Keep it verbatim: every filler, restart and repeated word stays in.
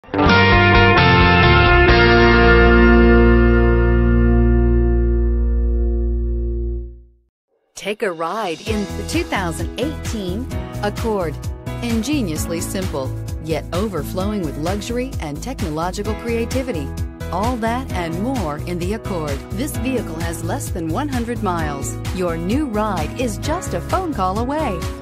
Take a ride in the two thousand eighteen Accord. Ingeniously simple, yet overflowing with luxury and technological creativity. All that and more in the Accord. This vehicle has less than one hundred miles. Your new ride is just a phone call away.